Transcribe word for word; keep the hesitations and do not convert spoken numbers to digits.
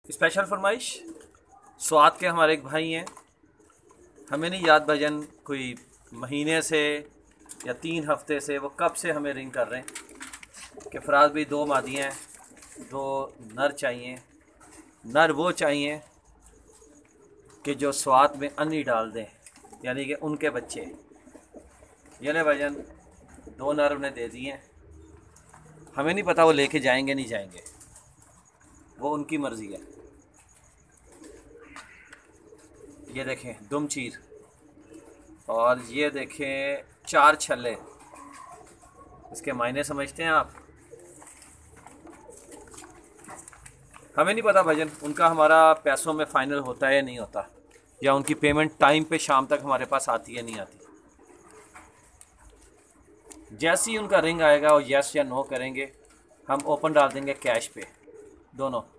Special फरमाइश स्वाद के हमारे एक भाई हैं। हमें नहीं याद भजन कोई महीने से या तीन हफ्ते से वो कब से हमें रिंग कर रहे हैं कि फराज भी दो मादियाँ हैं, दो नर चाहिए। नर वो चाहिए कि जो स्वाद में अन्नी डाल दें, यानी कि उनके बच्चे। ये ले भजन दो नर उन्हें दे दिए हैं। हमें नहीं पता वो लेके जाएंगे नहीं जाएंगे, वो उनकी मर्ज़ी है। ये देखें दुम चीर, और ये देखें चार छल्ले। इसके मायने समझते हैं आप? हमें नहीं पता भजन उनका हमारा पैसों में फ़ाइनल होता है या नहीं होता, या उनकी पेमेंट टाइम पे शाम तक हमारे पास आती है नहीं आती। जैसे ही उनका रिंग आएगा और यस या नो करेंगे, हम ओपन डाल देंगे कैश पे दोनों।